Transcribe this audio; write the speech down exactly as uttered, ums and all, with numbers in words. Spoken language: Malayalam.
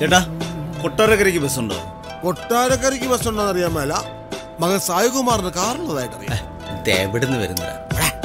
ചേട്ടാ കൊട്ടാരക്കരയ്ക്ക് ബസ്സുണ്ടോ? കൊട്ടാരക്കരയ്ക്ക് ബസ്സുണ്ടോന്ന് അറിയാൻ മേല. മകൻ സായികുമാറിന് കാറുള്ളതായിട്ട് അറിയാം. എവിടുന്ന് വരുന്നില്ല.